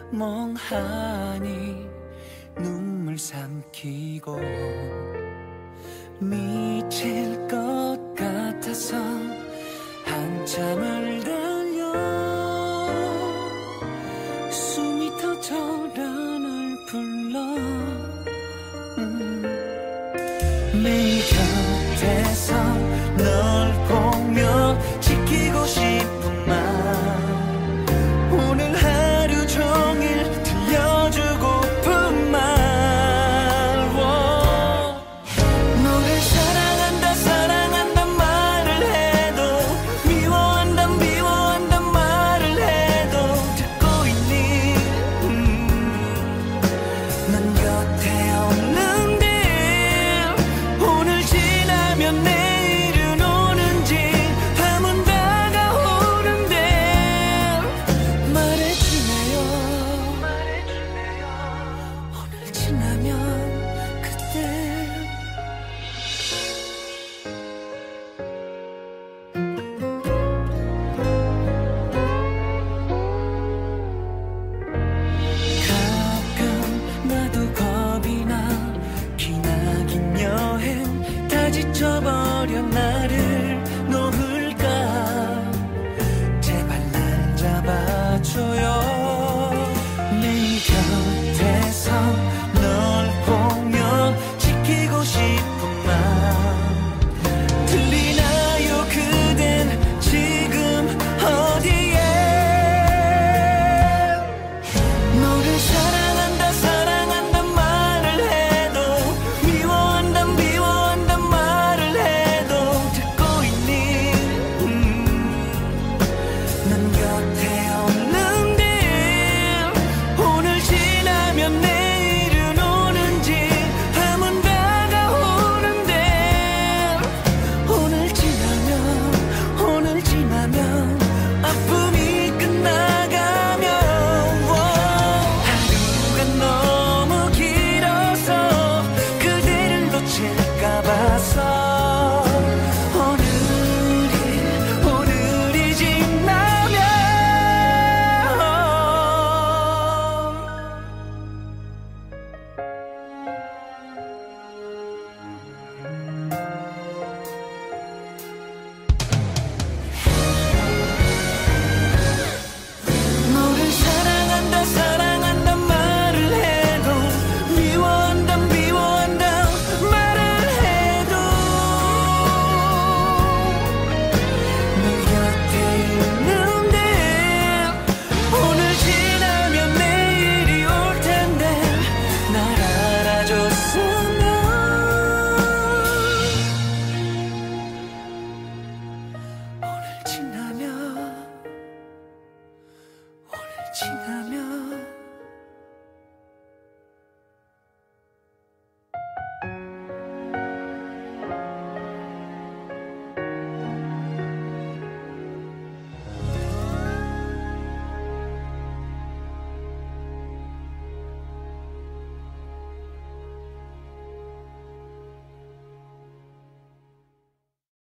멍하니 눈물 삼키고 미칠 것 같아서 한참을 달려 숨이 터져라 널 불러 매일 곁에서 널 보며 지키고 싶은 말 오늘 하루 종일 들려주고픈 말 너를 사랑한다 사랑한단 말을 해도 미워한단 말을 해도 듣고 있니 넌 곁에 없는데 오늘 지나면 내일은 오는지 밤은 다가오는데 말해주네요 오늘 지나면 그때 가끔 나도 겁이 나 기나긴 여행 다 지쳐버려 나를